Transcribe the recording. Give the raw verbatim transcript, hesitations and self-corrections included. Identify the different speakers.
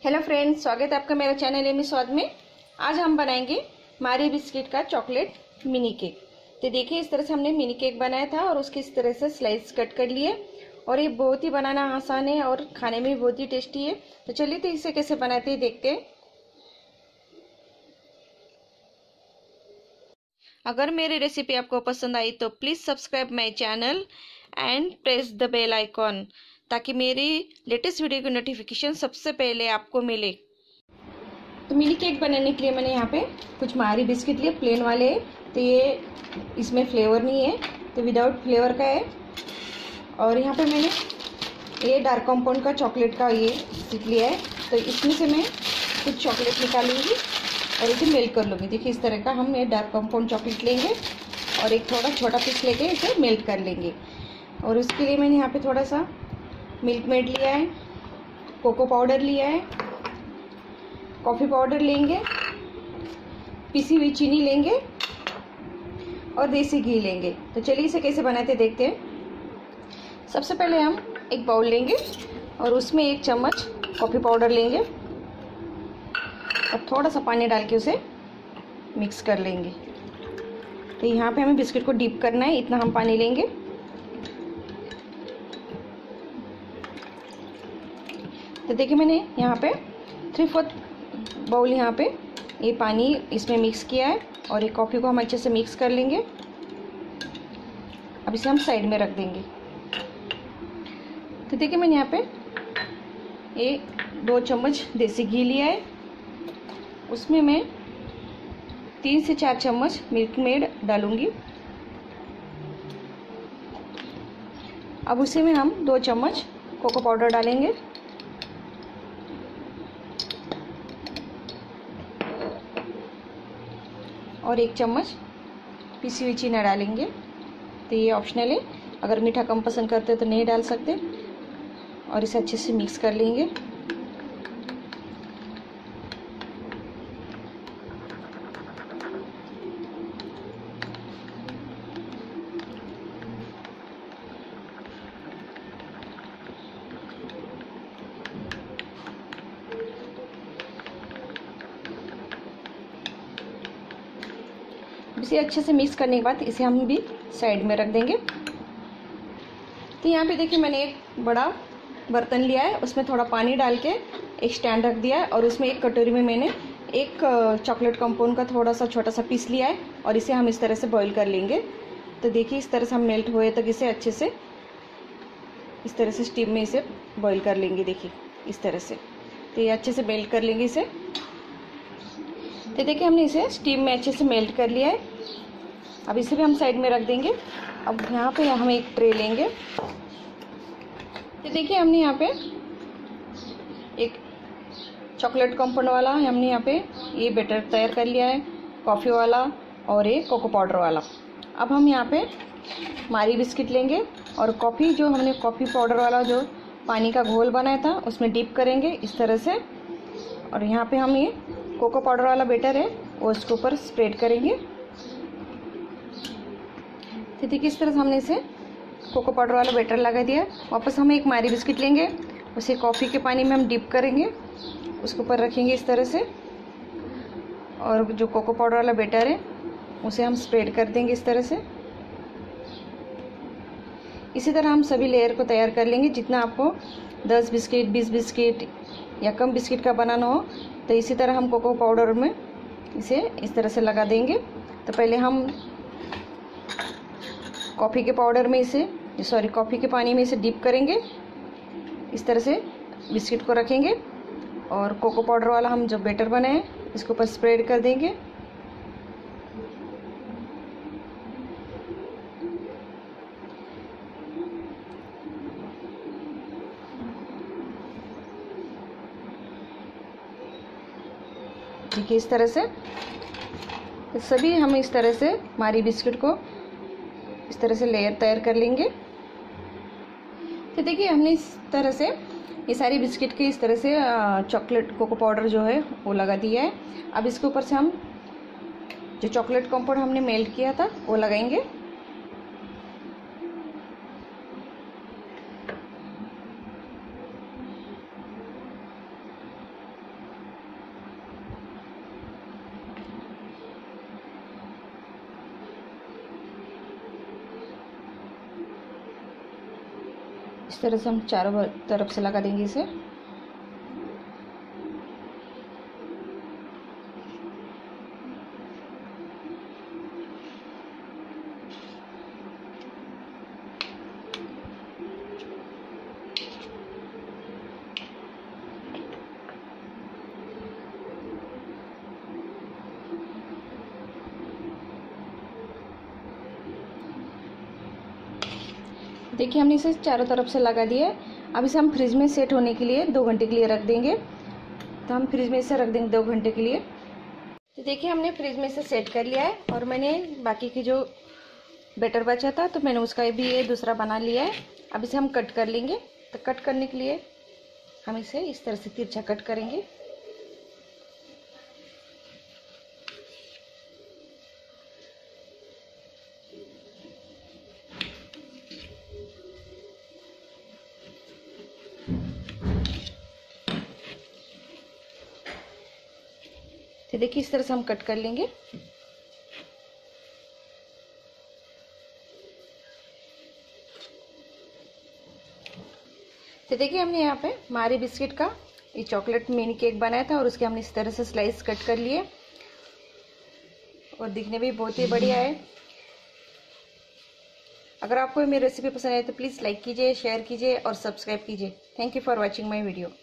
Speaker 1: Hello friends, स्वागत है आपका मेरा चैनल एमी स्वाद में। आज हम बनाएंगे मारी बिस्किट का चॉकलेट मिनी केक। तो देखिए, इस तरह से हमने मिनी केक बनाया था और उसके इस तरह से स्लाइस कट कर लिए। और ये बहुत ही बनाना आसान है और खाने में भी बहुत ही टेस्टी है। तो चलिए तो इसे कैसे बनाते हैं देखते हैं। अगर मेरी रेसिपी आपको पसंद आई तो please subscribe my channel and press the bell icon, ताकि मेरी लेटेस्ट वीडियो की नोटिफिकेशन सबसे पहले आपको मिले। तो मिनी केक बनाने के लिए मैंने यहाँ पे कुछ मारी बिस्किट लिए, प्लेन वाले है। तो ये इसमें फ्लेवर नहीं है, तो विदाउट फ्लेवर का है। और यहाँ पे मैंने ये डार्क कंपाउंड का चॉकलेट का ये बिस्किट लिया है। तो इसमें से मैं कुछ चॉकलेट निकालूंगी और इसे मेल्ट कर लूँगी। देखिए, इस तरह का हम ये डार्क कंपाउंड चॉकलेट लेंगे और एक थोड़ा छोटा पीस लेके इसे मेल्ट कर लेंगे। और उसके लिए मैंने यहाँ पे थोड़ा सा मिल्क मेड लिया है, कोको पाउडर लिया है, कॉफ़ी पाउडर लेंगे, पिसी हुई चीनी लेंगे और देसी घी लेंगे। तो चलिए इसे कैसे बनाते देखते हैं। सबसे पहले हम एक बाउल लेंगे और उसमें एक चम्मच कॉफ़ी पाउडर लेंगे और थोड़ा सा पानी डाल के उसे मिक्स कर लेंगे। तो यहाँ पे हमें बिस्किट को डीप करना है, इतना हम पानी लेंगे। तो देखिए, मैंने यहाँ पे थ्री फोर्थ बाउल यहाँ पे ये पानी इसमें मिक्स किया है और ये कॉफ़ी को हम अच्छे से मिक्स कर लेंगे। अब इसे हम साइड में रख देंगे। तो देखिए, मैंने यहाँ पे ये दो चम्मच देसी घी लिया है, उसमें मैं तीन से चार चम्मच मिल्क मेड डालूंगी। अब उसी में हम दो चम्मच कोको पाउडर डालेंगे और एक चम्मच पिसी हुई चीनी डालेंगे। तो ये ऑप्शनल है, अगर मीठा कम पसंद करते हो तो नहीं डाल सकते। और इसे अच्छे से मिक्स कर लेंगे। इसे अच्छे से मिक्स करने के बाद इसे हम भी साइड में रख देंगे। तो यहाँ पे देखिए, मैंने एक बड़ा बर्तन लिया है, उसमें थोड़ा पानी डाल के एक स्टैंड रख दिया है और उसमें एक कटोरी में मैंने एक चॉकलेट कंपाउंड का थोड़ा सा छोटा सा पीस लिया है और इसे हम इस तरह से बॉईल कर लेंगे। तो देखिए, इस तरह से हम मेल्ट हुए तक इसे अच्छे से इस तरह से स्टीम में इसे बॉईल कर लेंगे। देखिए, इस तरह से। तो ये अच्छे से मेल्ट कर लेंगे इसे। तो देखिए, हमने इसे स्टीम में अच्छे से मेल्ट कर लिया है। अब इसे भी हम साइड में रख देंगे। अब यहाँ पे हम एक ट्रे लेंगे। तो देखिए, हमने यहाँ पे एक चॉकलेट कंपाउंड वाला हमने यहाँ पे ये बैटर तैयार कर लिया है, कॉफ़ी वाला और एक कोको पाउडर वाला। अब हम यहाँ पे मारी बिस्किट लेंगे और कॉफ़ी जो हमने कॉफ़ी पाउडर वाला जो पानी का घोल बनाया था उसमें डीप करेंगे इस तरह से। और यहाँ पे हम ये कोको पाउडर वाला बैटर है वो इसके ऊपर स्प्रेड करेंगे। तो देखिए, इस तरह से हमने इसे कोको पाउडर वाला बैटर लगा दिया। वापस हम एक मारी बिस्किट लेंगे, उसे कॉफ़ी के पानी में हम डिप करेंगे, उसके ऊपर रखेंगे इस तरह से। और जो कोको पाउडर वाला बैटर है उसे हम स्प्रेड कर देंगे इस तरह से। इसी तरह हम सभी लेयर को तैयार कर लेंगे। जितना आपको दस बिस्किट, बीस बिस्किट या कम बिस्किट का बनाना हो, तो इसी तरह हम कोको पाउडर में इसे इस तरह से लगा देंगे। तो पहले हम कॉफ़ी के पाउडर में इसे सॉरी कॉफ़ी के पानी में इसे डिप करेंगे, इस तरह से बिस्किट को रखेंगे और कोको पाउडर वाला हम जो बैटर बनाए हैं इसके ऊपर स्प्रेड कर देंगे। देखिए, इस तरह से सभी हम इस तरह से मारी बिस्किट को इस तरह से लेयर तैयार कर लेंगे। तो देखिए, हमने इस तरह से ये सारी बिस्किट के इस तरह से चॉकलेट कोको पाउडर जो है वो लगा दिया है। अब इसके ऊपर से हम जो चॉकलेट कंपाउंड हमने मेल्ट किया था वो लगाएंगे। इस तरह से हम चारों तरफ से लगा देंगे इसे। देखिए हमने इसे चारों तरफ से लगा दिया है। अब इसे हम फ्रिज में सेट होने के लिए दो घंटे के लिए रख देंगे। तो हम फ्रिज में इसे रख देंगे दो घंटे के लिए। तो देखिए हमने फ्रिज में इसे सेट कर लिया है और मैंने बाकी की जो बैटर बचा था तो मैंने उसका भी ये दूसरा बना लिया है। अब इसे हम कट कर लेंगे। तो कट करने के लिए हम इसे इस तरह से तिरछा कट करेंगे। तो देखिए इस तरह से हम कट कर लेंगे। तो देखिए हमने यहाँ पे मारी बिस्किट का ये चॉकलेट मिनी केक बनाया था और उसके हमने इस तरह से स्लाइस कट कर लिए और दिखने में बहुत ही बढ़िया है। अगर आपको मेरी रेसिपी पसंद आए तो प्लीज़ लाइक कीजिए, शेयर कीजिए और सब्सक्राइब कीजिए। Thank you for watching my video.